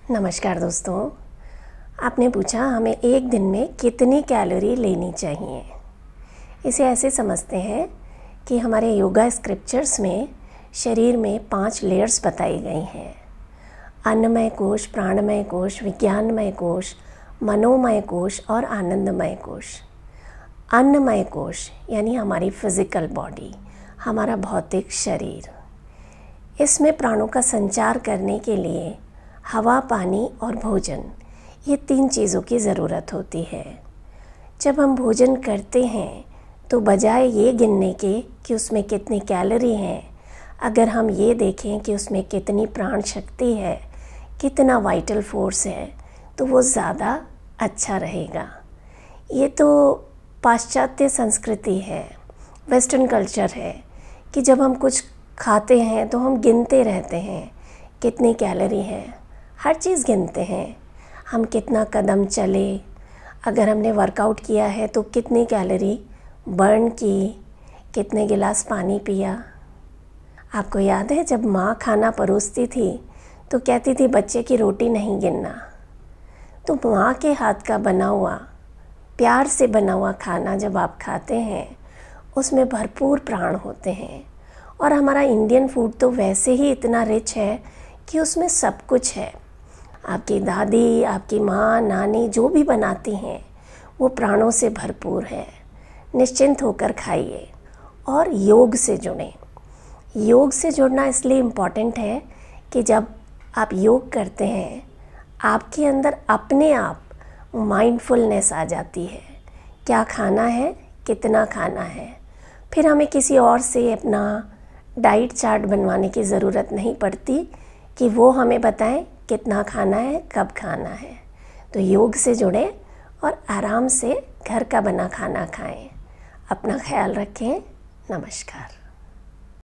नमस्कार दोस्तों। आपने पूछा हमें एक दिन में कितनी कैलोरी लेनी चाहिए। इसे ऐसे समझते हैं कि हमारे योगा स्क्रिप्चर्स में शरीर में 5 लेयर्स बताई गई हैं। अन्नमय कोश, प्राणमय कोश, विज्ञानमय कोश, मनोमय कोश और आनंदमय कोश। अन्नमय कोश यानी हमारी फिज़िकल बॉडी, हमारा भौतिक शरीर। इसमें प्राणों का संचार करने के लिए हवा, पानी और भोजन, ये 3 चीज़ों की ज़रूरत होती है। जब हम भोजन करते हैं तो बजाय ये गिनने के कि उसमें कितनी कैलोरी हैं, अगर हम ये देखें कि उसमें कितनी प्राण शक्ति है, कितना वाइटल फोर्स है, तो वो ज़्यादा अच्छा रहेगा। ये तो पाश्चात्य संस्कृति है, वेस्टर्न कल्चर है कि जब हम कुछ खाते हैं तो हम गिनते रहते हैं कितनी कैलोरी है, हर चीज़ गिनते हैं। हम कितना कदम चले, अगर हमने वर्कआउट किया है तो कितनी कैलोरी बर्न की, कितने गिलास पानी पिया। आपको याद है जब माँ खाना परोसती थी तो कहती थी बच्चे की रोटी नहीं गिनना। तो माँ के हाथ का बना हुआ, प्यार से बना हुआ खाना जब आप खाते हैं उसमें भरपूर प्राण होते हैं। और हमारा इंडियन फूड तो वैसे ही इतना रिच है कि उसमें सब कुछ है। आपकी दादी, आपकी माँ, नानी जो भी बनाती हैं वो प्राणों से भरपूर है। निश्चिंत होकर खाइए और योग से जुड़ें। योग से जुड़ना इसलिए इम्पॉर्टेंट है कि जब आप योग करते हैं आपके अंदर अपने आप माइंडफुलनेस आ जाती है। क्या खाना है, कितना खाना है। फिर हमें किसी और से अपना डाइट चार्ट बनवाने की ज़रूरत नहीं पड़ती कि वो हमें बताएं कितना खाना है, कब खाना है। तो योग से जुड़ें और आराम से घर का बना खाना खाएं। अपना ख्याल रखें। नमस्कार।